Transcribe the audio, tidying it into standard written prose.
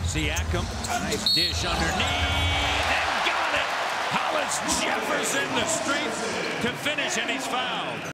Siakam, nice dish underneath, and got it! Hollis, Jefferson, the streak to finish, and he's fouled.